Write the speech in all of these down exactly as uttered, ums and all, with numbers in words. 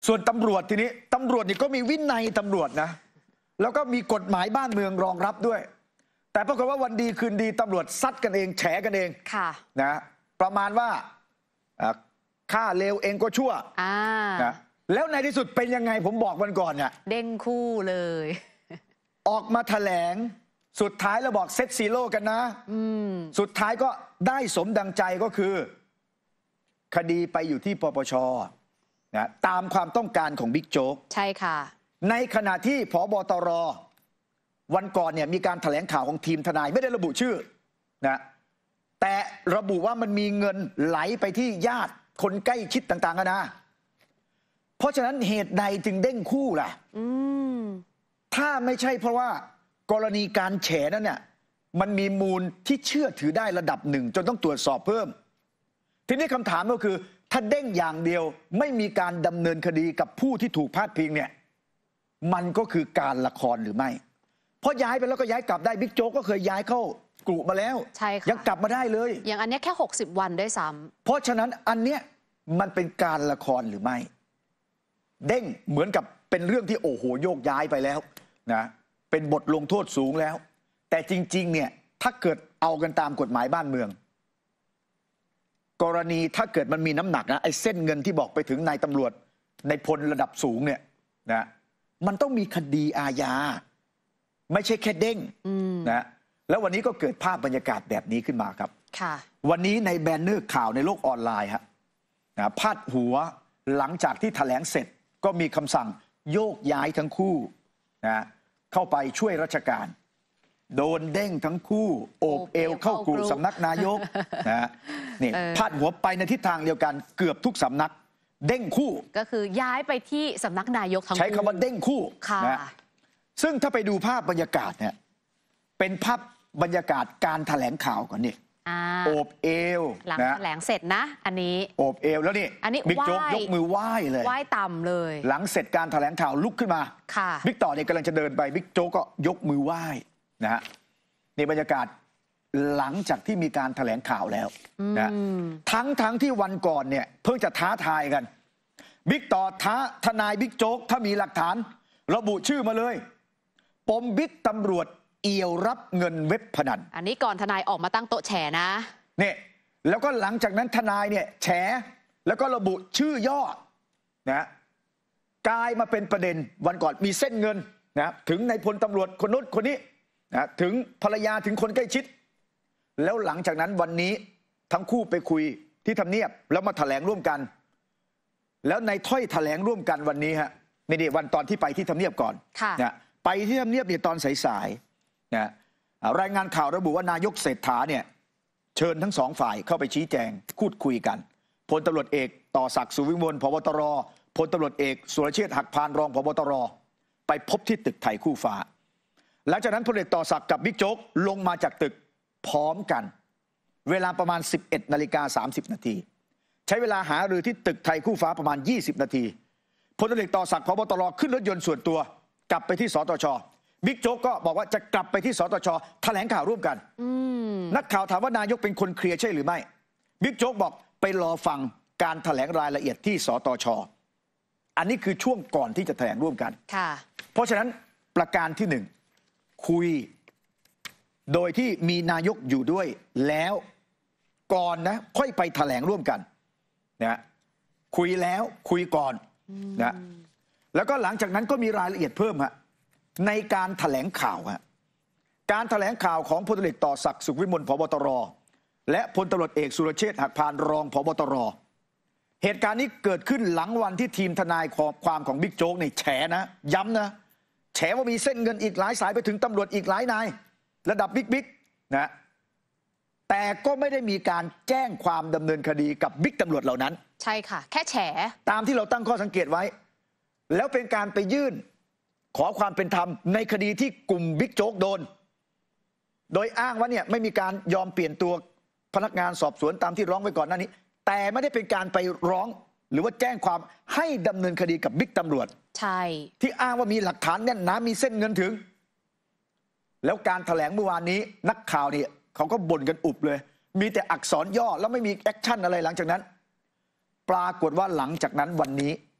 ส่วนตำรวจทีนี้ตำรวจนี่ก็มีวินัยตำรวจนะแล้วก็มีกฎหมายบ้านเมืองรองรับด้วยแต่ปรากฏว่าวันดีคืนดีตำรวจซัดกันเองแฉกันเองนะประมาณว่าฆ่าเลวเองก็ชั่วนะแล้วในที่สุดเป็นยังไงผมบอกวันก่อนเนี่ยเด้งคู่เลยออกมาแถลงสุดท้ายเราบอกเซตซีโร่กันนะสุดท้ายก็ได้สมดังใจก็คือคดีไปอยู่ที่ปปช.นะตามความต้องการของบิ๊กโจ๊กใช่ค่ะในขณะที่ผบตรวันก่อนเนี่ยมีการแถลงข่าวของทีมทนายไม่ได้ระบุชื่อนะแต่ระบุว่ามันมีเงินไหลไปที่ญาติคนใกล้ชิดต่างๆนะเพราะฉะนั้นเหตุใดจึงเด้งคู่ล่ะถ้าไม่ใช่เพราะว่ากรณีการแฉนั้นเนี่ยมันมีมูลที่เชื่อถือได้ระดับหนึ่งจนต้องตรวจสอบเพิ่มทีนี้คำถามก็คือถ้าเด้งอย่างเดียวไม่มีการดำเนินคดีกับผู้ที่ถูกพาดพิงเนี่ยมันก็คือการละครหรือไม่เพราะย้ายไปแล้วก็ย้ายกลับได้บิ๊กโจ๊กก็เคยย้ายเข้ากลุ่มมาแล้วใช่ค่ะยังกลับมาได้เลยอย่างอันนี้แค่หกสิบวันด้วยซ้ำเพราะฉะนั้นอันเนี้ยมันเป็นการละครหรือไม่เด้งเหมือนกับเป็นเรื่องที่โอ้โหโยกย้ายไปแล้วนะเป็นบทลงโทษสูงแล้วแต่จริงๆเนี่ยถ้าเกิดเอากันตามกฎหมายบ้านเมืองกรณีถ้าเกิดมันมีน้ำหนักนะไอ้เส้นเงินที่บอกไปถึงนายตำรวจในพลระดับสูงเนี่ยนะมันต้องมีคดีอาญาไม่ใช่แค่เด้งนะแล้ววันนี้ก็เกิดภาพบรรยากาศแบบนี้ขึ้นมาครับวันนี้ในแบนเนอร์ข่าวในโลกออนไลน์ฮะนะพาดหัวหลังจากที่แถลงเสร็จก็มีคำสั่งโยกย้ายทั้งคู่นะเข้าไปช่วยราชการโดนเด้งทั้งคู่โอบเอวเข้ากลุ่มสำนักนายกนะนี่พาดหัวไปในทิศทางเดียวกันเกือบทุกสำนักเด้งคู่ก็คือย้ายไปที่สำนักนายกทั้งคู่ใช้คำว่าเด้งคู่นะซึ่งถ้าไปดูภาพบรรยากาศเนี่ยเป็นภาพบรรยากาศการแถลงข่าวก่อนนี่โอบเอวหลังแถลงเสร็จนะอันนี้โอบเอวแล้วนี่อันนี้บิ๊กโจ๊กยกมือไหว้เลยไหว้ต่ำเลยหลังเสร็จการแถลงข่าวลุกขึ้นมาบิ๊กต่อเนี่ยกำลังจะเดินไปบิ๊กโจ๊กก็ยกมือไหว้นะฮะในบรรยากาศหลังจากที่มีการแถลงข่าวแล้วนะทั้งทั้งที่วันก่อนเนี่ยเพิ่งจะท้าทายกันบิ๊กต่อท้าทนายบิ๊กโจ๊กถ้ามีหลักฐานระบุชื่อมาเลยปมบิ๊กตำรวจเอี่ยวรับเงินเว็บพนันอันนี้ก่อนทนายออกมาตั้งโต๊ะแฉนะเนี่ยแล้วก็หลังจากนั้นทนายเนี่ยแฉแล้วก็ระบุชื่อย่อนะกลายมาเป็นประเด็นวันก่อนมีเส้นเงินนะถึงในพลตำรวจคนนู้นคนนี้นะถึงภรรยาถึงคนใกล้ชิดแล้วหลังจากนั้นวันนี้ทั้งคู่ไปคุยที่ทำเนียบแล้วมาแถลงร่วมกันแล้วในถ้อยแถลงร่วมกันวันนี้ฮะไม่ได้วันตอนที่ไปที่ทำเนียบก่อนนะไปที่ทำเนียบเนี่ยตอนสายๆนะรายงานข่าวระบุว่านายกเศรษฐาเนี่ยเชิญทั้งสองฝ่ายเข้าไปชี้แจงพูดคุยกันพลตำรวจเอกต่อศักดิ์สุวิมลผบตรพลตำรวจเอกสุรเชษฐ์หักพานรองผบตรไปพบที่ตึกไทยคู่ฟ้าหลังจากนั้นพลเอกต่อศักดิ์กับบิ๊กโจ๊กลงมาจากตึกพร้อมกันเวลาประมาณ สิบเอ็ดนาฬิกาสามสิบนาทีใช้เวลาหารือที่ตึกไทยคู่ฟ้าประมาณยี่สิบนาทีพลเอกต่อศักดิ์ผบตรขึ้นรถยนต์ส่วนตัวกลับไปที่สตช.บิ๊กโจ๊กก็บอกว่าจะกลับไปที่สตช.แถลงข่าวร่วมกันนักข่าวถามว่านายกเป็นคนเคลียร์ใช่หรือไม่บิ๊กโจ๊กบอกไปรอฟังการแถลงรายละเอียดที่สตช.อันนี้คือช่วงก่อนที่จะแถลงร่วมกันเพราะฉะนั้นประการที่หนึ่งคุยโดยที่มีนายกอยู่ด้วยแล้วก่อนนะค่อยไปแถลงร่วมกันนะคุยแล้วคุยก่อนนะแล้วก็หลังจากนั้นก็มีรายละเอียดเพิ่มฮะในการแถลงข่าวฮะการแถลงข่าวของพลเอกต่อศักดิ์สุขวิมลผบตรและพลตำรวจเอกสุรเชษฐ์หักพานรองผบตรเหตุการณ์นี้เกิดขึ้นหลังวันที่ทีมทนายความของบิ๊กโจ๊กเนี่ยแฉนะย้ำนะแฉว่ามีเส้นเงินอีกหลายสายไปถึงตำรวจอีกหลายนายระดับบิ๊กๆนะแต่ก็ไม่ได้มีการแจ้งความดำเนินคดีกับบิ๊กตำรวจเหล่านั้นใช่ค่ะแค่แฉตามที่เราตั้งข้อสังเกตไว้แล้วเป็นการไปยื่นขอความเป็นธรรมในคดีที่กลุ่มบิ๊กโจ๊กโดนโดยอ้างว่าเนี่ยไม่มีการยอมเปลี่ยนตัวพนักงานสอบสวนตามที่ร้องไว้ก่อนหน้านี้แต่ไม่ได้เป็นการไปร้องหรือว่าแจ้งความให้ดำเนินคดีกับบิ๊กตำรวจใช่ที่อ้างว่ามีหลักฐานแน่นหนามีเส้นเงินถึงแล้วการแถลงเมื่อวานนี้นักข่าวเนี่ยเขาก็บ่นกันอุบเลยมีแต่อักษรย่อแล้วไม่มีแอคชั่นอะไรหลังจากนั้นปรากฏว่าหลังจากนั้นวันนี้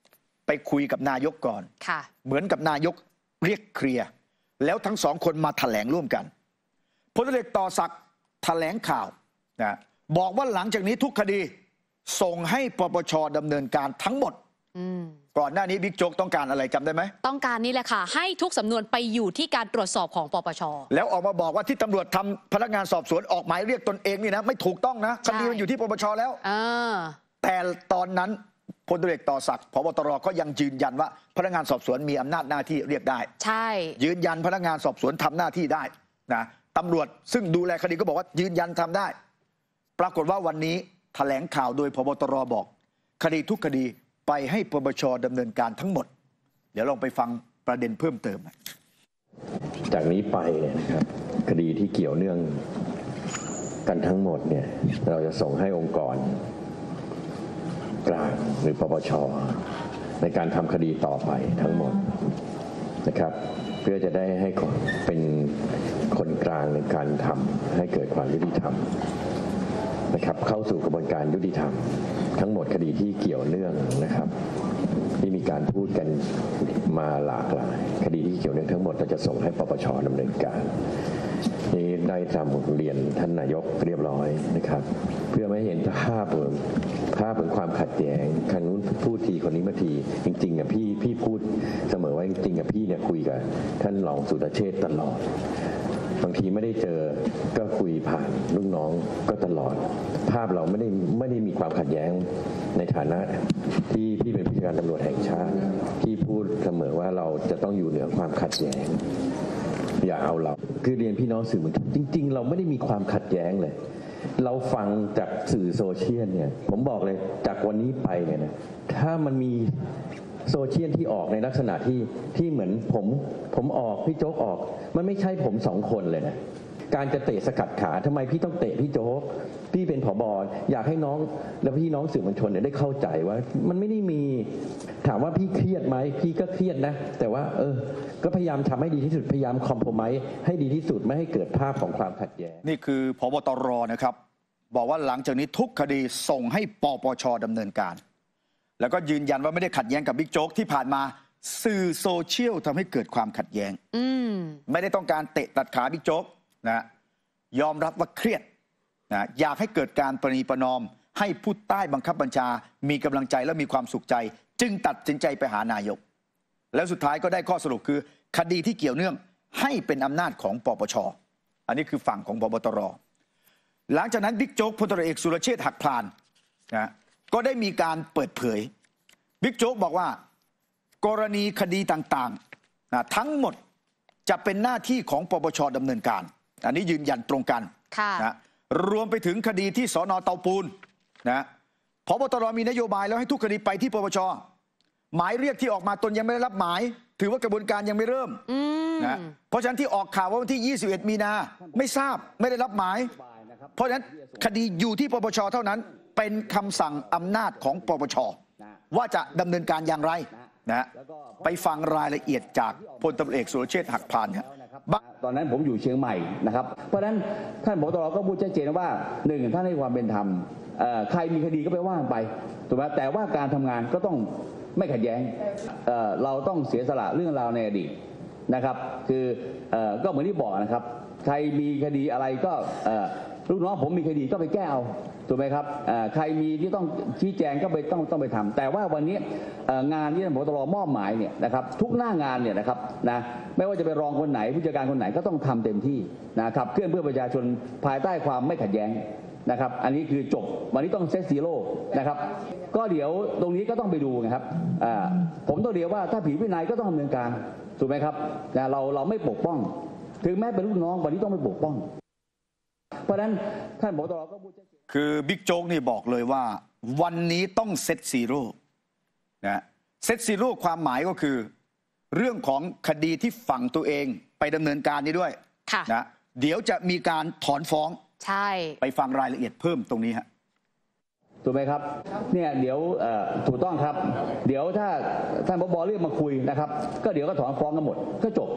ไปคุยกับนายกก่อนค่ะเหมือนกับนายกเรียกเคลียร์แล้วทั้งสองคนมาแถลงร่วมกันพลตำรวจเอกต่อศักดิ์แถลงข่าวนะบอกว่าหลังจากนี้ทุกคดีส่งให้ปปชดำเนินการทั้งหมดก่อนหน้านี้บิ๊กโจ๊กต้องการอะไรจำได้ไหมต้องการนี่แหละค่ะให้ทุกสำนวนไปอยู่ที่การตรวจสอบของปปชแล้วออกมาบอกว่าที่ตำรวจทำพนักงานสอบสวนออกหมายเรียกตนเองนี่นะไม่ถูกต้องนะคดีมันอยู่ที่ปปชแล้วแต่ตอนนั้นพลตำรวจเอกต่อศักดิ์ผบตรก็ยังยืนยันว่าพนักงานสอบสวนมีอำนาจหน้าที่เรียกได้ใช่ยืนยันพนักงานสอบสวนทำหน้าที่ได้นะตำรวจซึ่งดูแลคดีก็บอกว่ายืนยันทำได้ปรากฏว่าวันนี้แถลงข่าวโดยผบตรบอกคดีทุกคดีไปให้ปปชดำเนินการทั้งหมดเดี๋ยวลองไปฟังประเด็นเพิ่มเติมจากนี้ไปเนี่ยนะครับคดีที่เกี่ยวเนื่องกันทั้งหมดเนี่ยเราจะส่งให้องค์กรกลางหรือปปชในการทำคดีต่อไปทั้งหมดนะครับเพื่อจะได้ให้เป็นคนกลางในการทำให้เกิดความยุติธรรมนะครับเข้าสู่กระบวนการยุติธรรมทั้งหมดคดีที่เกี่ยวเนื่องนะครับที่มีการพูดกันมาหลากหลายคดีที่เกี่ยวเนื่องทั้งหมดเราจะส่งให้ปปชดำเนินการนี้ได้ทำเรียนท่านนายกเรียบร้อยนะครับเพื่อไม่เห็นภาพเหมือนภาพเหมือนความขัดแย้งคนนู้นพูดทีคนนี้มาทีจริงๆอ่ะพี่พี่พูดเสมอว่าจริงๆอ่ะพี่เนี่ยคุยกับท่านรองสุรเชษฐ์ตลอดบางทีไม่ได้เจอก็คุยผ่านลูกน้องก็ตลอดภาพเราไม่ได้ไม่ได้มีความขัดแย้งในฐานะที่พี่เป็นผู้จัดการตำรวจแห่งชาติที่พูดเสมอว่าเราจะต้องอยู่เหนือความขัดแย้งอย่าเอาเราคือเรียนพี่น้องสื่อมวลชนจริงๆเราไม่ได้มีความขัดแย้งเลยเราฟังจากสื่อโซเชียลเนี่ยผมบอกเลยจากวันนี้ไปเนี่ยนะถ้ามันมีโซเชียลที่ออกในลักษณะที่ที่เหมือนผมผมออกพี่โจ๊กออกมันไม่ใช่ผมสองคนเลยนะการจะเตะสกัดขาทำไมพี่ต้องเตะพี่โจ๊กพี่เป็นผบ.อยากให้น้องและพี่น้องสื่อมวลชนเนี่ยได้เข้าใจว่ามันไม่ได้มีถามว่าพี่เครียดไหมพี่ก็เครียดนะแต่ว่าเออก็พยายามทำให้ดีที่สุดพยายามคอมโพรไมซ์ให้ดีที่สุดไม่ให้เกิดภาพของความขัดแย้งนี่คือผบตรนะครับบอกว่าหลังจากนี้ทุกคดีส่งให้ปปชดำเนินการแล้วก็ยืนยันว่าไม่ได้ขัดแย้งกับบิ๊กโจ๊กที่ผ่านมาสื่อโซเชียลทำให้เกิดความขัดแย้งไม่ได้ต้องการเตะตัดขาบิ๊กโจ๊กนะยอมรับว่าเครียดนะอยากให้เกิดการประนีประนอมให้ผู้ใต้บังคับบัญชามีกำลังใจและมีความสุขใจจึงตัดสินใจไปหานายกแล้วสุดท้ายก็ได้ข้อสรุปคือคดีที่เกี่ยวเนื่องให้เป็นอำนาจของปปชอันนี้คือฝั่งของผบตรหลังจากนั้นบิ๊กโจ๊กพลตำรวจเอกสุรเชษฐ์หักพานนะก็ได้มีการเปิดเผยบิ๊กโจ๊กบอกว่ากรณีคดีต่างๆนะทั้งหมดจะเป็นหน้าที่ของปปชดำเนินการอันนี้ยืนยันตรงกันนะรวมไปถึงคดีที่สน.เตาปูนนะผบตรมีนโยบายแล้วให้ทุกคดีไปที่ปปชหมายเรียกที่ออกมาตนยังไม่ได้รับหมายถือว่ากระบวนการยังไม่เริ่มนะเพราะฉะนั้นที่ออกข่าวว่าวันที่ยี่สิบเอ็ดมีนาไม่ทราบไม่ได้รับหมายเพราะฉะนั้นคดีอยู่ที่ปปชเท่านั้นเป็นคำสั่งอำนาจของปปชว่าจะดำเนินการอย่างไรนะไปฟังรายละเอียดจากพลตำรวจเอกสุรเชษฐ์หักพานครับตอนนั้นผมอยู่เชียงใหม่นะครับเพราะฉะนั้นท่านผบ.ตรก็พูดชัดเจนว่าหนึ่งท่านให้ความเป็นธรรมใครมีคดีก็ไปว่าไปถูกไหมแต่ว่าการทำงานก็ต้องไม่ขัดแย้งเอ่อเราต้องเสียสละเรื่องราวในอดีตนะครับคือเอ่อก็เหมือนที่บอกนะครับใครมีคดีอะไรก็เอ่อลูกน้องผมมีคดีก็ไปแก้เอาถูกไหมครับใครมีที่ต้องชี้แจงก็ไปต้องต้องไปทำแต่ว่าวันนี้งานที่ท่านผบ.ตรมอบหมายเนี่ยนะครับทุกหน้างานเนี่ยนะครับนะไม่ว่าจะเป็นรองคนไหนผู้จัดการคนไหนก็ต้องทำเต็มที่นะครับเคลื่อนเพื่อประชาชนภายใต้ความไม่ขัดแย้งนะครับอันนี้คือจบวันนี้ต้องเซตซีโร่นะครับก็เดี๋ยวตรงนี้ก็ต้องไปดูนะครับผมต้องเรียกว่าถ้าผิดวินัยก็ต้องดำเนินการถูกไหมครับนะเราเราไม่ปกป้องถึงแม้เป็นลูกน้องวันนี้ต้องไม่ปกป้องเพราะฉะนั้นท่านผบ.ตรก็พูดคือบิ๊กโจ๊กนี่บอกเลยว่าวันนี้ต้องเซตซีโร่นะเซตซีโร่ความหมายก็คือเรื่องของคดีที่ฝั่งตัวเองไปดำเนินการนี้ด้วยนะเดี๋ยวจะมีการถอนฟ้องใช่ไปฟังรายละเอียดเพิ่มตรงนี้ฮะถูกไหมครับเนี่ยเดี๋ยวถูกต้องครับเดี๋ยวถ้าท่านผบ.เรียกมาคุยนะครับก็เดี๋ยวก็ถอนฟ้องกันหมดก็จบ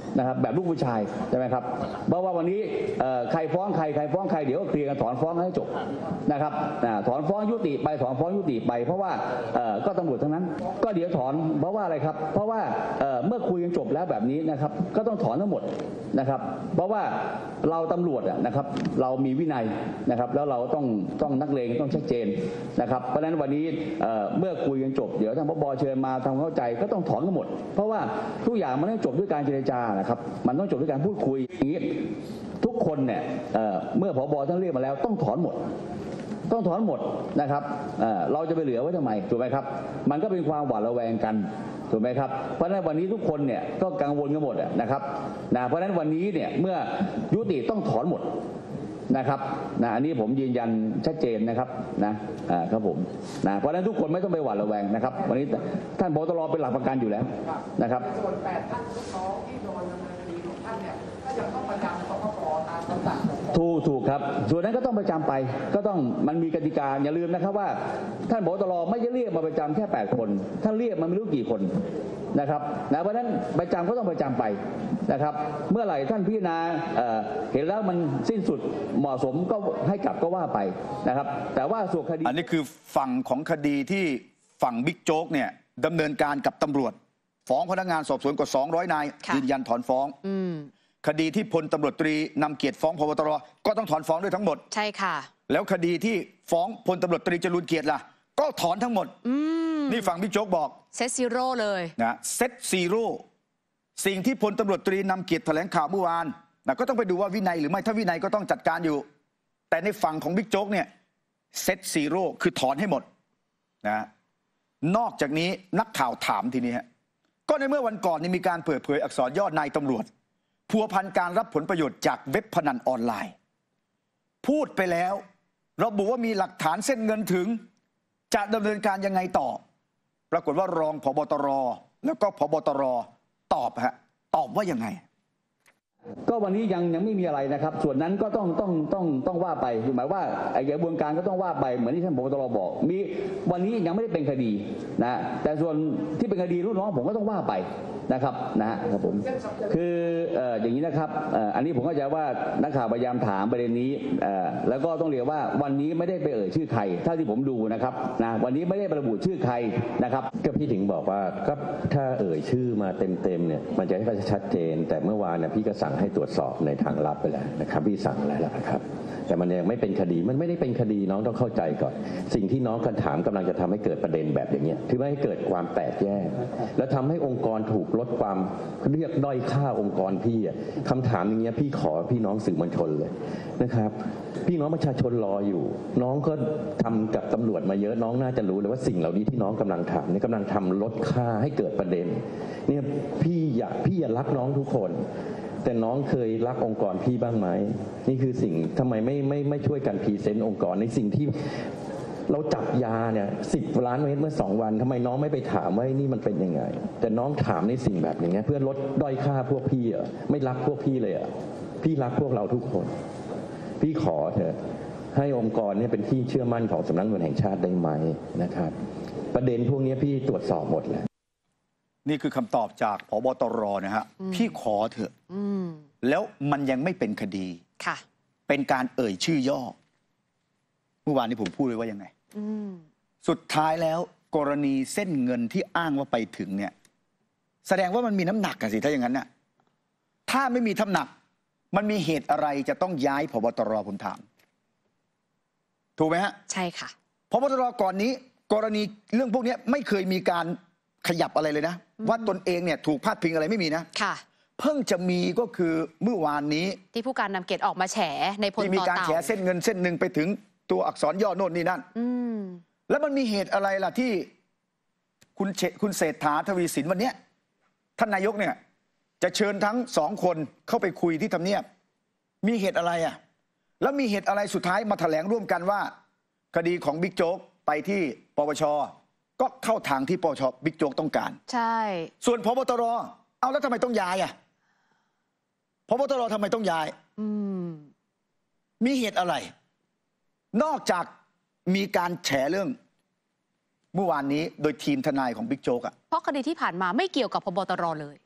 นะครับแบบลูกผู้ชายใช่ไหมครับเพราะว่าวันนี้ใครฟ้องใครใครฟ้องใครเดี๋ยวก็เคลียร์กันถอนฟ้องให้จบนะครับถอนฟ้องยุติไปถอนฟ้องยุติไปเพราะว่าก็ตำรวจทั้งนั้นก็เดี๋ยวถอนเพราะว่าอะไรครับเพราะว่าเมื่อคุยกันจบแล้วแบบนี้นะครับก็ต้องถอนทั้งหมดนะครับเพราะว่าเราตำรวจนะครับเรามีวินัยนะครับแล้วเราต้องต้องนักเลงต้องชัดเจนนะครับเพราะฉะนั้นวันนี้เมื่อคุยกันจบเดี๋ยวทางผบ.เชิญมาทำเข้าใจก็ต้องถอนทั้งหมดเพราะว่าทุกอย่างมันต้องจบด้วยการเจรจานะครับมันต้องจบด้วยการพูดคุยอย่างนี้ทุกคนเนี่ยเมื่อผบ.ท่านเรียกมาแล้วต้องถอนหมดต้องถอนหมดนะครับเ, เราจะไปเหลือไว้ทำไมถูกไหมครับมันก็เป็นความหวาดระแวงกันถูกไหมครับเพราะฉะนั้นวันนี้ทุกคนเนี่ยก็กังวลกันหมดนะครับนะเพราะฉะนั้นวันนี้เนี่ยเมื่อยุติต้องถอนหมดนะครับนะอันนี้ผมยืนยันชัดเจนนะครับนะครับผมนะเพราะฉะนั้นทุกคนไม่ต้องไปหวาดระแวงนะครับวันนี้ท่านผบ.ตร.เป็นหลักประกันอยู่แล้วนะครับส่วนแปดท่านลูกน้องที่โดนดำเนินคดีของท่านเนี่ยก็ยังต้องประจำสคบ.ตามคำสั่งถูกถูกครับส่วนนั้นก็ต้องประจำไปก็ต้องมันมีกติกาอย่าลืมนะครับว่าท่านผบ.ตร.ไม่ได้เรียกมาประจำแค่แปดคนท่านเรียกมาไม่รู้กี่คนนะครับนะเพราะฉะนั้นประจำก็ต้องประจำไปนะครับเมื่อไหร่ท่านพิจารณา เอ่อ เห็นแล้วมันสิ้นสุดเหมาะสมก็ให้กลับก็ว่าไปนะครับแต่ว่าส่วนคดีอันนี้คือฝั่งของคดีที่ฝั่งบิ๊กโจ๊กเนี่ยดำเนินการกับตำรวจฟ้องพนักงานสอบสวนกว่าสองร้อยนายยืนยันถอนฟ้องคดีที่พลตำรวจตรีนำเกียรติฟ้องผบ.ตร.ก็ต้องถอนฟ้องด้วยทั้งหมดใช่ค่ะแล้วคดีที่ฟ้องพลตำรวจตรีจรูญเกียรติล่ะก็ถอนทั้งหมดนี่ฝั่งบิ๊กโจ๊กบอกเซตซีโร่เลยนะเซตซีโร่สิ่งที่พลตำรวจตรีนำเกียรติแถลงข่าวเมื่อวานนะก็ต้องไปดูว่าวินัยหรือไม่ถ้าวินัยก็ต้องจัดการอยู่แต่ในฝั่งของบิ๊กโจ๊กเนี่ยเซตซีโร่คือถอนให้หมดนะนอกจากนี้นักข่าวถามทีนี้ฮะก็ในเมื่อวันก่อนนี่มีการเปิดเผยอักษรย่อนายตำรวจพัวพันการรับผลประโยชน์จากเว็บพนันออนไลน์พูดไปแล้วระบุว่ามีหลักฐานเส้นเงินถึงจะดำเนินการยังไงต่อปรากฏว่ารองผบ.ตร.แล้วก็ผบ.ตร.ตอบฮะตอบว่ายังไงก็วันนี้ยังยังไม่มีอะไรนะครับส่วนนั้นก็ต้องต้องต้องต้องว่าไปหมายว่าไอ้กระบวนการก็ต้องว่าไปเหมือนที่ท่านผบ.ตร.บอกมีวันนี้ยังไม่ได้เป็นคดีนะแต่ส่วนที่เป็นคดีลูกน้องผมก็ต้องว่าไปนะครับนะครับผมคือเอ่ออย่างนี้นะครับเอ่ออันนี้ผมเข้าใจว่านักข่าวพยายามถามประเด็นนี้เอ่อแล้วก็ต้องเรียกว่าวันนี้ไม่ได้ไปเอ่ยชื่อใครเท่าที่ผมดูนะครับนะวันนี้ไม่ได้ระบุชื่อใครนะครับก็พี่ถึงบอกว่าก็ถ้าเอ่ยชื่อมาเต็มๆเนี่ยมันจะให้ชัดเจนแต่เมื่อวานเนี่ยพี่ก็สั่งให้ตรวจสอบในทางลับไปแล้วนะครับพี่สั่งแล้วนะครับแต่มันยังไม่เป็นคดีมันไม่ได้เป็นคดีน้องต้องเข้าใจก่อนสิ่งที่น้องคำถามกำลังจะทำให้เกิดประเด็นแบบอย่างเงี้ยที่ไม่ให้เกิดความแตกแยกแล้วทำให้องค์กรถูกลดความเรียกด้อยค่าองค์กรพี่อ่ะคำถามอย่างเงี้ยพี่ขอพี่น้องสื่อมวลชนเลยนะครับพี่น้องประชาชนรออยู่น้องก็ทำกับตำรวจมาเยอะน้องน่าจะรู้เลยว่าสิ่งเหล่านี้ที่น้องกำลังทำนี่กำลังทำลดค่าให้เกิดประเด็นเนี่ยพี่อยากพี่อยากรักน้องทุกคนแต่น้องเคยรักองค์กรพี่บ้างไหมนี่คือสิ่งทำไมไม่ไม่ไม่ช่วยกันพรีเซนต์องค์กรในสิ่งที่เราจับยาเนี่ยสิบล้านเมตรเมื่อสองวันทำไมน้องไม่ไปถามว่านี่มันเป็นยังไงแต่น้องถามในสิ่งแบบอย่างเงี้ยเพื่อลดด้อยค่าพวกพี่อ่ะไม่รักพวกพี่เลยอ่ะพี่รักพวกเราทุกคนพี่ขอเถอะให้องค์กรเนี่ยเป็นที่เชื่อมั่นของสำนักงานแห่งชาติได้ไหมนะครับประเด็นพวกนี้พี่ตรวจสอบหมดแล้วนี่คือคำตอบจากผบ.ตร.นะฮะพี่ขอเถอะแล้วมันยังไม่เป็นคดีค่ะเป็นการเอ่ยชื่อย่อเมื่อวานนี้ผมพูดเลยว่ายังไงสุดท้ายแล้วกรณีเส้นเงินที่อ้างว่าไปถึงเนี่ยแสดงว่ามันมีน้ำหนักกันสิถ้าอย่างนั้นน่ะถ้าไม่มีน้ำหนักมันมีเหตุอะไรจะต้องย้ายผบ.ตร.ผมถามถูกไหมฮะใช่ค่ะผบ.ตร.ก่อนนี้กรณีเรื่องพวกนี้ไม่เคยมีการขยับอะไรเลยนะว่าตนเองเนี่ยถูกพาดพิงอะไรไม่มีนะค่ะเพิ่งจะมีก็คือเมื่อวานนี้ที่ผู้การนำเกียรติออกมาแฉในพลต่อเต่าที่มีการแฉเส้นเงินเส้นหนึ่งไปถึงตัวอักษรย่อโน่นนี่นั่นแล้วมันมีเหตุอะไรล่ะที่คุณคุณเศรษฐาทวีสินวันนี้ท่านนายกเนี่ยจะเชิญทั้งสองคนเข้าไปคุยที่ทำเนียบมีเหตุอะไรอ่ะแล้วมีเหตุอะไรสุดท้ายมาแถลงร่วมกันว่าคดีของบิ๊กโจ๊กไปที่ปปช.ก็เข้าทางที่ปปช.บิ๊กโจ๊กต้องการใช่ส่วนผบ.ตร.เอาแล้วทำไมต้องย้ายอ่ะผบ.ตร.ทำไมต้องย้ายมีเหตุอะไรนอกจากมีการแฉเรื่องเมื่อวานนี้โดยทีมทนายของบิ๊กโจ๊กอ่ะเพราะคดีที่ผ่านมาไม่เกี่ยวกับผบ.ตร.เลย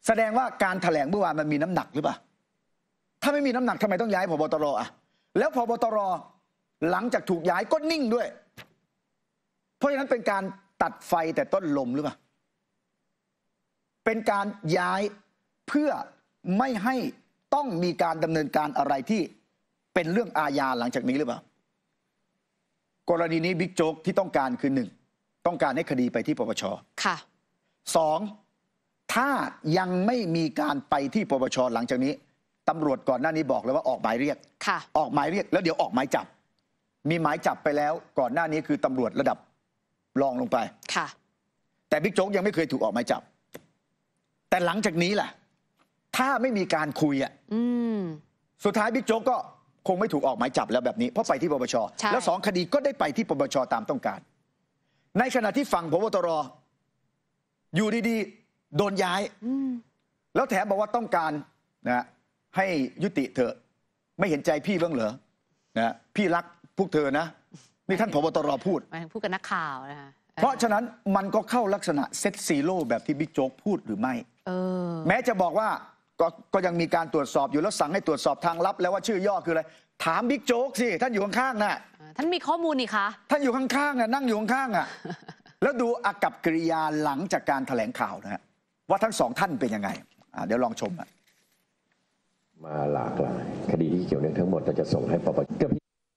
แสดงว่าการแถลงเมื่อวานมันมีน้ำหนักหรือเปล่าถ้าไม่มีน้ำหนักทำไมต้องย้ายผบตรอ่ะแล้วผบตรหลังจากถูกย้ายก็นิ่งด้วย เพราะฉะนั้นเป็นการตัดไฟแต่ต้นลมหรือเปล่าเป็นการย้ายเพื่อไม่ให้ต้องมีการดำเนินการอะไรที่เป็นเรื่องอาญาหลังจากนี้หรือเปล่ากรณีนี้บิ๊กโจ๊กที่ต้องการคือหนึ่งต้องการให้คดีไปที่ปปชค่ะสองถ้ายังไม่มีการไปที่ปปชหลังจากนี้ตำรวจก่อนหน้านี้บอกเลยว่าออกหมายเรียกค่ะออกหมายเรียกแล้วเดี๋ยวออกหมายจับมีหมายจับไปแล้วก่อนหน้านี้คือตำรวจระดับรองลงไปค่ะแต่บิ๊กโจ๊กยังไม่เคยถูกออกหมายจับแต่หลังจากนี้ล่ะถ้าไม่มีการคุยอ่ะสุดท้ายบิ๊กโจ๊กก็คงไม่ถูกออกหมายจับแล้วแบบนี้เพราะไปที่ปปชแล้วสองคดีก็ได้ไปที่ปปชตามต้องการในขณะที่ฝั่งผบตรอยู่ดีๆโดนย้ายแล้วแถมบอกว่าต้องการนะให้ยุติเถอะไม่เห็นใจพี่บ้างเหรอนะพี่รักพวกเธอนะนี่ท่านผบตรพูดพูดกับนักข่าวนะคะเพราะฉะนั้นมันก็เข้าลักษณะเซตซีโร่แบบที่บิ๊กโจ๊กพูดหรือไม่เออแม้จะบอกว่าก็ก็ยังมีการตรวจสอบอยู่แล้วสั่งให้ตรวจสอบทางลับแล้วว่าชื่อย่อคืออะไรถามบิ๊กโจ๊กสิท่านอยู่ข้างๆน่ะท่านมีข้อมูลนี่คะท่านอยู่ข้างๆน่ะนั่งอยู่ข้างๆอ่ะแล้วดูอากัปกิริยาหลังจากการแถลงข่าวนะฮะว่าทั้งสองท่านเป็นยังไงเดี๋ยวลองชมอ่ะมาหลากหลายคดีที่เกี่ยวเนื่องทั้งหมดเราจะส่งให้ปปช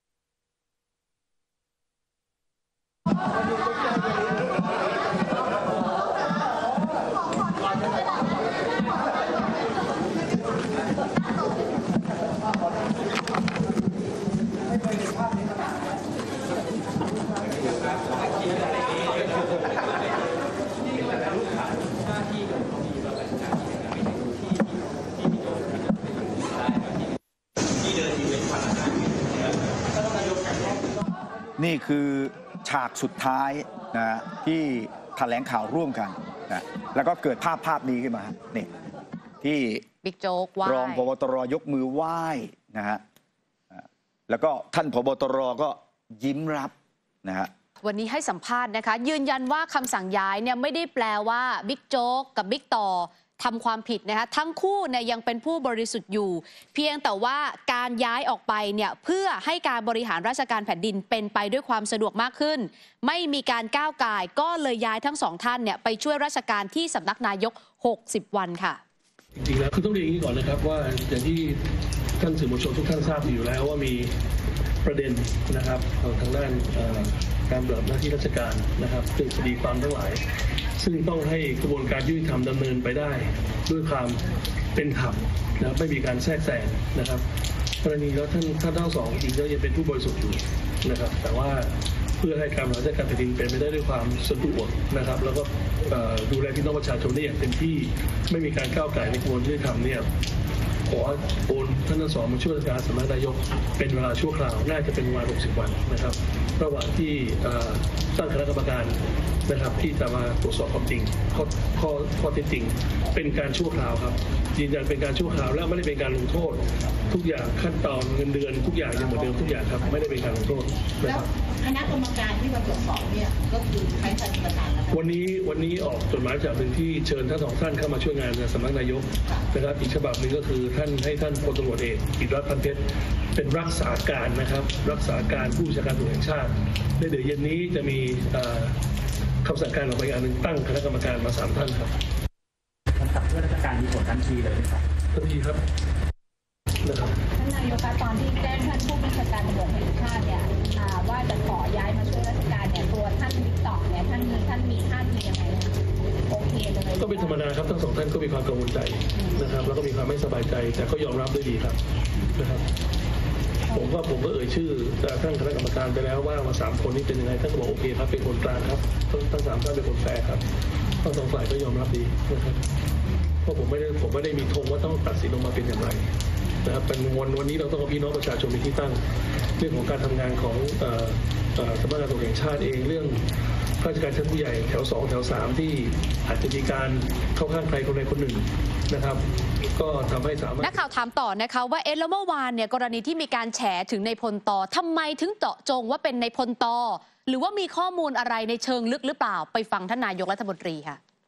นี่คือฉากสุดท้ายนะที่แถลงข่าวร่วมกันนะแล้วก็เกิดภาพภาพนี้ขึ้นมานี่ที่บิ๊กโจ๊กไหว้รองผบตรยกมือไหว้นะฮะแล้วก็ท่านผบตรก็ยิ้มรับนะฮะวันนี้ให้สัมภาษณ์นะคะยืนยันว่าคำสั่งย้ายเนี่ยไม่ได้แปลว่าบิ๊กโจ๊กกับบิ๊กต่อทำความผิดนะคะทั้งคู่เนี่ยยังเป็นผู้บริสุทธิ์อยู่เพียงแต่ว่าการย้ายออกไปเนี่ยเพื่อให้การบริหารราชการแผ่นดินเป็นไปด้วยความสะดวกมากขึ้นไม่มีการก้าวก่ายก็เลยย้ายทั้งสองท่านเนี่ยไปช่วยราชการที่สำนักนายกหกสิบวันค่ะจริงๆแล้วคือต้องเรียนอย่างนี้ก่อนนะครับว่าอย่างที่ท่านสื่อมวลชนทุกท่านทราบอยู่แล้วว่ามีประเด็นนะครับทางด้านการปฏิบัติหน้าที่ราชการนะครับเรื่องคดีความทั้งหลายซึ่งต้องให้กระบวนการยุติธรรมดำเนินไปได้ด้วยความเป็นธรรมนะไม่มีการแทรกแซงนะครับกรณีแล้วท่านท่านทั้งสองจริงๆแล้วยังเป็นผู้บริสุทธิ์อยู่นะครับแต่ว่าเพื่อให้การบริหารราชการแผ่นดินเป็นไปได้ด้วยความสะดวกนะครับแล้วก็ดูแลพี่น้องประชาชนได้อย่างเต็มที่ไม่มีการก้าวไก่ในกระบวนการยุติธรรมเนี่ยขอโอนท่านทั้งสองมาช่วยราชการสำนักนายกเป็นเวลาชั่วคราวน่าจะเป็นวันหกสิบวันนะครับระหว่างที่ตั้งคณะกรรมการนะครับที่จะมาตรวจสอบความจริงข้อข้อข้อเท็จจริงเป็นการชั่วคราวครับยืนยันเป็นการชั่วคราวและไม่ได้เป็นการลงโทษทุกอย่างขั้นตอนเงินเดือนทุกอย่างยังเหมือนเดิมทุกอย่างครับไม่ได้เป็นการลงโทษแล้วคณะกรรมการที่มาตรวจสอบเนี่ยก็คือใครเป็นประธานวันนี้วันนี้ออกจดหมายจากหนึ่งที่เชิญทั้งสองท่านเข้ามาช่วยงานในสำนักนายกนะครับอีกฉบับหนึ่งก็คือท่านให้ท่านพลตำรวจเอกอิทธิรัตน์พันเพชรเป็นรักษาการนะครับรักษาการผู้บัญชาการตำรวจแห่งชาติในเดี๋ยวเย็นนี้จะมีคำสั่งการออกมาอีกอันหนึ่งตั้งคณะกรรมการมาสามท่านครับคำสั่งเพื่อราชการมีผลทันทีเลยครับทันทีครับนะครับท่านนายกตอนที่แจ้งท่านผู้บัญชาการตำรวจแห่งชาติเนี่ยว่าจะขอย้ายมาช่วยราชการเนี่ยตัวท่านบิ๊กต่อเนี่ยท่านมีท่านมีท่านมียังไงโอเคเลยก็เป็นธรรมดาครับทั้งสองท่านก็มีความกังวลใจนะครับแล้วก็มีความไม่สบายใจแต่ก็ยอมรับด้วยดีครับนะครับผมก็ผมก็เอ่ยชื่อท่านคณะกรรมการไปแล้วว่ามาสามคนนี้เป็นยังไงท่านก็บอกโอเคครับเป็นคนกลางครับทั้งทั้งสามท่านเป็นคนแฟร์ครับทั้งสองฝ่ายก็ยอมรับดีนะครับเพราะผมไม่ได้ผมไม่ได้มีธงว่าต้องตัดสินออกมาเป็นอย่างไรนะครับเป็นวันวันนี้เราต้องเอาพี่น้องประชาชนเป็นที่ตั้งเรื่องของการทำงานของสำนักงานตำรวจแห่งชาติเองเรื่องข้าราชการชั้นผู้ใหญ่แถวสองแถวสามที่อาจจะมีการเข้าข้างใครคนใดคนหนึ่งนะครับก็ทำให้สามารถนักข่าวถามต่อนะคะว่าเอ๊ะแล้วเมื่อวานเนี่ยกรณีที่มีการแฉถึงในพลตอทำไมถึงเจาะจงว่าเป็นในพลตอหรือว่ามีข้อมูลอะไรในเชิงลึกหรือเปล่าไปฟังท่านนายกรัฐมนตรีค่ะ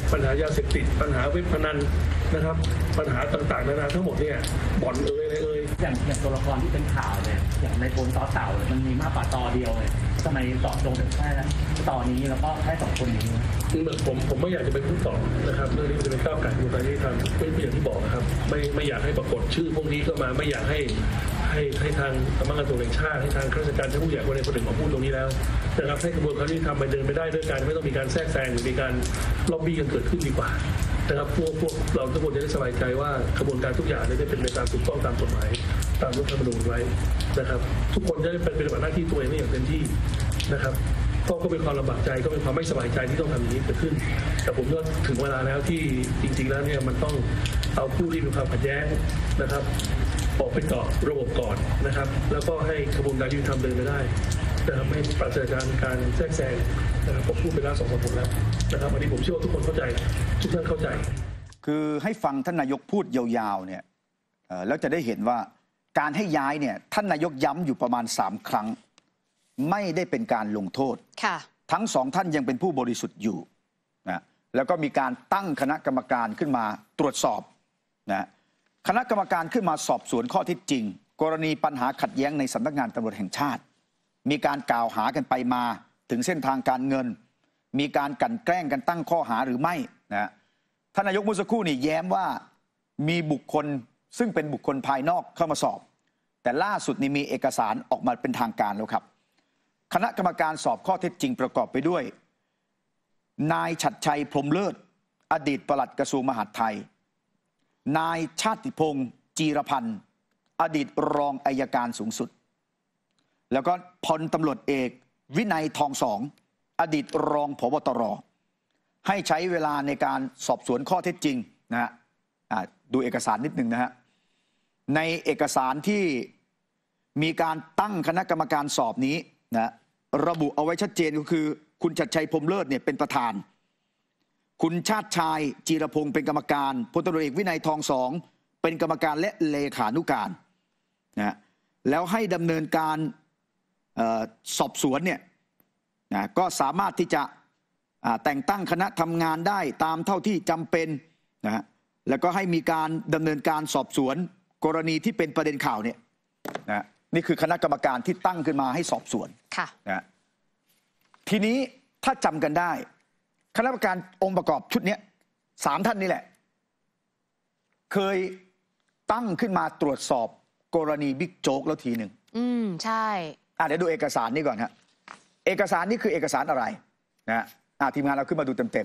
ปัญหายาเสพติดปัญหาเว็บพนันนะครับปัญหาต่างๆนานาทั้งหมดเนี่ยบ่อนเอ่ยอะไรเอ่ยอย่างอย่างตัวละครที่เป็นข่าวเนี่ยอย่างในโพลต่อเต่าเนี่ยมันมีมากกว่าต่อเดียวเลยทำไมเจาะจงแต่แค่ต่อนี้แล้วก็แค่สองคนนี้คือผมผมไม่อยากจะไปพูดต่อนะครับเรื่องนี้มันจะเป็นก้าวไก่กระบวนการยุติธรรมไม่ไม่อย่างที่บอกนะครับไม่ไม่อยากให้ปรากฏชื่อพวกนี้เข้ามาไม่อยากให้ให้ให้ทางสำนักงานตำรวจแห่งชาติให้ทางข้าราชการชั้นผู้ใหญ่คนใดคนหนึ่งมาพูดตรงนี้แล้วนะครับให้กระบวนการยุติธรรมมันเดินไปได้ด้วยการไม่ต้องมีการแทรกแซงหรือมีการล็อบบี้กันเกิดขึ้นดีกว่านะครับพวกพวกเราทุกคนจะได้สบายใจว่ากระบวนการทุกอย่างได้เป็นไปตามถูกต้องตามกฎหมายตามรัฐธรรมนูญไว้นะครับทุกคนจะได้เป็นปฏิบัติหน้าที่ตัวเองได้อย่างเต็มที่นะครับก็ก็เป็นความลำบากใจก็เป็นความไม่สบายใจที่ต้องทำอย่างนี้เกิดขึ้นแต่ผมก็ถึงเวลาแล้วที่จริงๆแล้วเนี่ยมันต้องเอาผู้ที่มีความขัดแย้งนะครับออกไปต่อระบบก่อนนะครับแล้วก็ให้กระบวนการยุติธรรมเดินไปได้นะครับไม่ปราศจากการแทรกแซงนะครับผมพูดไปแล้วสองสามคนแล้วนะครับอันนี้ผมเชื่อว่าทุกคนเข้าใจทุกท่านเข้าใจคือให้ฟังท่านนายกพูดยาวๆเนี่ยแล้วจะได้เห็นว่าการให้ย้ายเนี่ยท่านนายกย้ำอยู่ประมาณสามครั้งไม่ได้เป็นการลงโทษทั้งสองท่านยังเป็นผู้บริสุทธิ์อยู่นะแล้วก็มีการตั้งคณะกรรมการขึ้นมาตรวจสอบนะคณะกรรมการขึ้นมาสอบสวนข้อเท็จจริงกรณีปัญหาขัดแย้งในสำนักงานตำรวจแห่งชาติมีการกล่าวหากันไปมาถึงเส้นทางการเงินมีการกลั่นแกล้งกันตั้งข้อหาหรือไม่นะท่านนายกเมื่อสักครู่นี่แย้มว่ามีบุคคลซึ่งเป็นบุคคลภายนอกเข้ามาสอบแต่ล่าสุดนี่มีเอกสารออกมาเป็นทางการแล้วครับคณะกรรมการสอบข้อเท็จจริงประกอบไปด้วยนายฉัตรชัยพรหมเลิศอดีตปลัดกระทรวงมหาดไทยนายชาติพงษ์จีรพันธ์อดีตรองอัยการสูงสุดแล้วก็พลตำรวจเอกวินัยทองสองอดีตรองผบตรให้ใช้เวลาในการสอบสวนข้อเท็จจริงนะฮะดูเอกสารนิดหนึ่งนะฮะในเอกสารที่มีการตั้งคณะกรรมการสอบนี้นะระบุเอาไว้ชัดเจนก็คือคุณฉัตรชัยพรหมเลิศเนี่ยเป็นประธานคุณชาติชายจีรพงศ์เป็นกรรมการพลตำรวจเอกวินัยทองสองเป็นกรรมการและเลขานุการนะแล้วให้ดำเนินการสอบสวนเนี่ยนะก็สามารถที่จะแต่งตั้งคณะทำงานได้ตามเท่าที่จำเป็นนะแล้วก็ให้มีการดำเนินการสอบสวนกรณีที่เป็นประเด็นข่าวเนี่ยนะนี่คือคณะกรรมการที่ตั้งขึ้นมาให้สอบสวนนะทีนี้ถ้าจำกันได้คณะกรรมการองค์ประกอบชุดนี้สามท่านนี่แหละเคยตั้งขึ้นมาตรวจสอบกรณีบิ๊กโจ๊กแล้วทีหนึ่งอืมใช่อ่ะเดี๋ยวดูเอกสารนี้ก่อนฮะเอกสารนี้คือเอกสารอะไรนะอ่ะทีมงานเราขึ้นมาดูเต็ม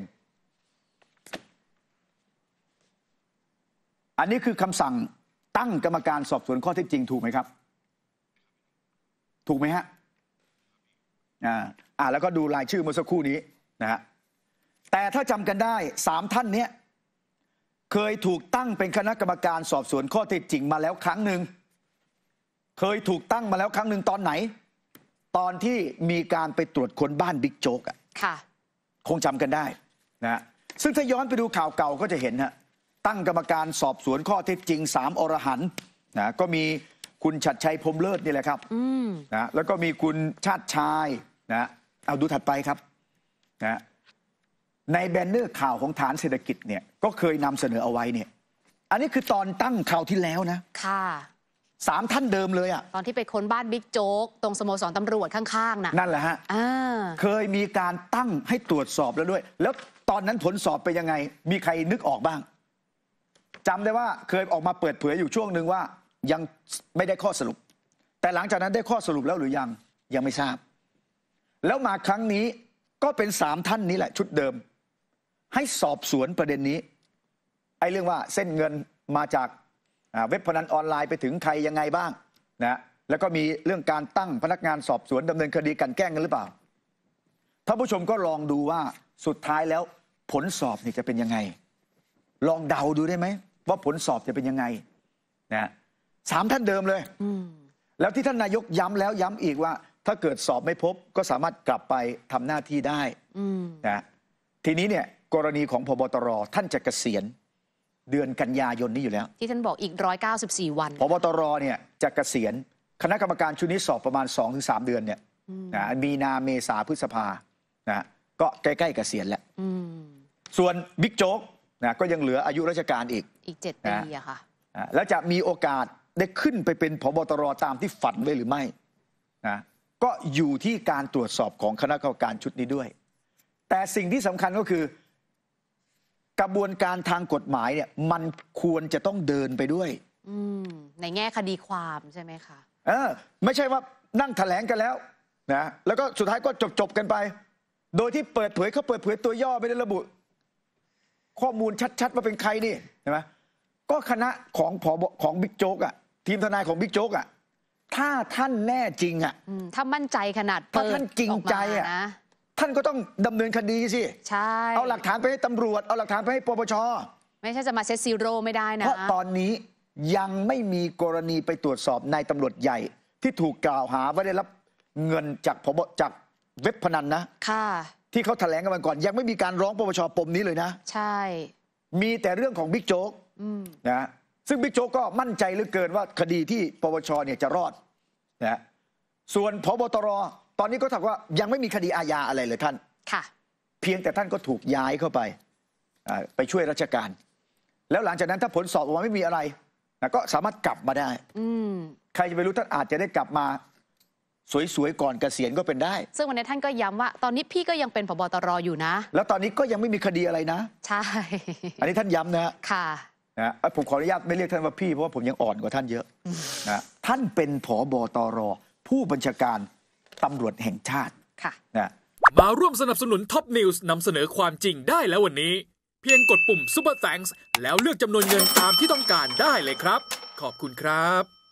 ๆอันนี้คือคำสั่งตั้งกรรมการสอบสวนข้อเท็จจริงถูกไหมครับถูกไหมฮะอ่าอ่าแล้วก็ดูรายชื่อเมื่อสักครู่นี้นะฮะแต่ถ้าจำกันได้สามท่านเนี้ยเคยถูกตั้งเป็นคณะกรรมการสอบสวนข้อเท็จจริงมาแล้วครั้งหนึ่งเคยถูกตั้งมาแล้วครั้งหนึ่งตอนไหนตอนที่มีการไปตรวจค้นบ้านบิ๊กโจ๊กอ่ะค่ะคงจำกันได้นะซึ่งถ้าย้อนไปดูข่าวเก่าก็จะเห็นฮะตั้งกรรมการสอบสวนข้อเท็จจริงสามอรหันต์นะก็มีคุณฉัตรชัยพรหมเลิศนี่แหละครับนะแล้วก็มีคุณชาติชายนะเอาดูถัดไปครับนะในแบนเนอร์ข่าวของฐานเศรษฐกิจเนี่ยก็เคยนำเสนอเอาไว้เนี่ยอันนี้คือตอนตั้งข่าวที่แล้วนะค่ะสามท่านเดิมเลยอ่ะตอนที่ไปค้นบ้านบิ๊กโจ๊กตรงสโมสรตำรวจข้างๆน่ะนั่นแหละฮะเคยมีการตั้งให้ตรวจสอบแล้วด้วยแล้วตอนนั้นผลสอบไปยังไงมีใครนึกออกบ้างจำได้ว่าเคยออกมาเปิดเผยอยู่ช่วงหนึ่งว่ายังไม่ได้ข้อสรุปแต่หลังจากนั้นได้ข้อสรุปแล้วหรือยังยังไม่ทราบแล้วมาครั้งนี้ก็เป็นสามท่านนี้แหละชุดเดิมให้สอบสวนประเด็นนี้ไอ้เรื่องว่าเส้นเงินมาจากเว็บพนันออนไลน์ไปถึงใครยังไงบ้างนะแล้วก็มีเรื่องการตั้งพนักงานสอบสวนดำเนินคดีกันแกล้งกันหรือเปล่าท่านผู้ชมก็ลองดูว่าสุดท้ายแล้วผลสอบนี่จะเป็นยังไงลองเดาดูได้ไหมว่าผลสอบจะเป็นยังไงนะสามท่านเดิมเลยแล้วที่ท่านนายกย้ำแล้วย้ำอีกว่าถ้าเกิดสอบไม่พบก็สามารถกลับไปทำหน้าที่ได้นะทีนี้เนี่ยกรณีของผบตรท่านจะเกษียณเดือนกันยายนนี้อยู่แล้วที่ท่านบอกอีกหนึ่งร้อยเก้าสิบสี่วันผบตรเนี่ยจะเกษียณคณะกรรมการชุดนี้สอบประมาณ สองถึงสาม เดือนเนี่ยนะมีนาเมษาพฤษภานะก็ใกล้ๆเกษียณแล้วส่วนบิ๊กโจ๊กนะก็ยังเหลืออายุราชการอีกอีกเจ็ดปีอะค่ะนะแล้วจะมีโอกาสได้ขึ้นไปเป็นผบตรตามที่ฝันไว้หรือไม่นะก็อยู่ที่การตรวจสอบของคณะกรรมการชุดนี้ด้วย แต่สิ่งที่สำคัญก็คือกระบวนการทางกฎหมายเนี่ยมันควรจะต้องเดินไปด้วยอืมในแง่คดีความใช่ไหมคะเออไม่ใช่ว่านั่งแถลงกันแล้วนะแล้วก็สุดท้ายก็จบจบกันไป โดยที่เปิดเผยเขาเปิดเผยตัวย่อไม่ได้ระบุ ข้อมูลชัดๆว่าเป็นใครนี่ใช่ไหมก็คณะของผบของบิ๊กโจ๊กอะทีมทนายของบิ๊กโจ๊กอะถ้าท่านแน่จริงอะอืมถ้ามั่นใจขนาดถ้าเปิดท่านจริงใจอะกมานะท่านก็ต้องดำเนินคดีสิใช่เอาหลักฐานไปให้ตำรวจเอาหลักฐานไปให้ปปชไม่ใช่จะมาเซตซีโร่ไม่ได้นะเพราะตอนนี้ยังไม่มีกรณีไปตรวจสอบนายตำรวจใหญ่ ที่ถูกกล่าวหาว่าได้รับเงินจากผบจากเว็บพนันนะค่ะที่เขาแถลงกันมาก่อนยังไม่มีการร้องปปชปมนี้เลยนะใช่มีแต่เรื่องของบิ๊กโจ๊กอืมนะซึ่งบิ๊กโจ๊กก็มั่นใจเหลือเกินว่าคดีที่ปปชเนี่ยจะรอดนะส่วนพบตรตอนนี้ก็ถามว่ายังไม่มีคดีอาญาอะไรเลยท่านค่ะเพียงแต่ท่านก็ถูกย้ายเข้าไปอ่าไปช่วยราชการ แล้วหลังจากนั้นถ้าผลสอบออกมาไม่มีอะไรนะก็สามารถกลับมาได้อืมใครจะไปรู้ท่านอาจจะได้กลับมาสวยๆก่อนเกษียณก็เป็นได้ซึ่งวันนี้ท่านก็ย้ำว่า ตอนนี้พี่ก็ยังเป็นผบตรอยู่นะแล้วตอนนี้ก็ยังไม่มีคดีอะไรนะใช่อันนี้ท่านย้ำนะฮะค่ะนะเอ้ยผมขออนุญาตไม่เรียกท่านว่าพี่เพราะว่าผมยังอ่อนกว่าท่านเยอะนะท่านเป็นผบตรผู้บัญชาการตำรวจแห่งชาติค่ะนะมาร่วมสนับสนุนท็อปนิวส์นำเสนอความจริงได้แล้ววันนี้ เพียงกดปุ่ม Super Thanks แล้วเลือกจำนวนเงินตามที่ต้องการได้เลยครับ ขอบคุณครับ